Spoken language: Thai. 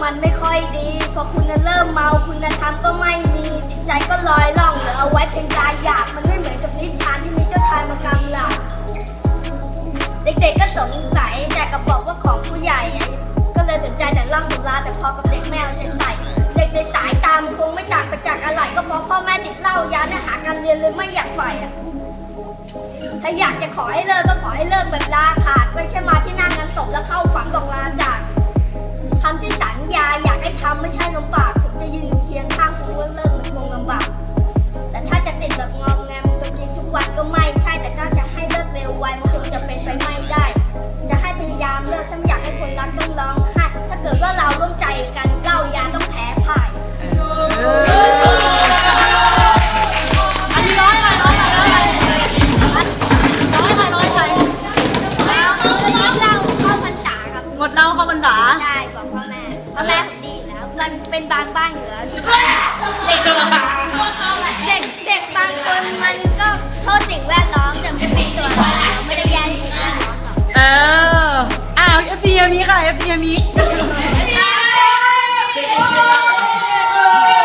มันไม่ค่อยดีพอคุณเริ่มเมาคุณธรรมก็ไม่มีจิตใจก็ลอยล่องเหลือเอาไว้เพียงกายหยาบมันไม่เหมือนกับนิทานที่มีเจ้าชายมากำหลับเด็กๆก็สงสัยแต่ก็บอกว่าของผู้ใหญ่ก็เลยสนใจแต่เล่าสุราแต่พอกับเด็กแมวใส่เด็กในสายตามคงไม่ต่างไปจากอะไรก็เพราะพ่อแม่ติดเหล้ายาเนื้อหาการเรียนเลยไม่อยากใฝ่ถ้าอยากจะขอให้เลิกก็ขอให้เลิกแบบลาขาดไม่ใช่มาที่นั่งงานศพแล้วเข้าฝันบอกลาจากคำที่สัญญาอยากให้ทำไม่ใช่ลำบากผมจะยืนอยู่เคียงข้างคุณว่าเลิกมันคงลำบากแต่ถ้าจะติดแบบงอมแงมจนกินทุกวันก็ไม่ใช่แต่ถ้าจะให้เลิกเร็วไวมันคงจะเป็นไปไม่ได้จะให้พยายามเลิกถ้าอยากให้คนรักต้องร้องไห้ถ้าเกิดว่าเราร่วมใจกันเหล้ายาต้องแพ้พ่ายอันนี้ร้อยใครเหล้าเข้าพรรษาครับงดเหล้าเข้าพรรษาใช่บอกพ่อแม่ผมดีแล้วมันเป็นบางบ้านอยู่แล้วเด็กบางคนมันก็โทษสิ่งแวดล้อมแต่ไม่เป็นตัวไม่ได้แย่สิ่งแวดล้อมหรอก FT นี้ค่ะ FT นี้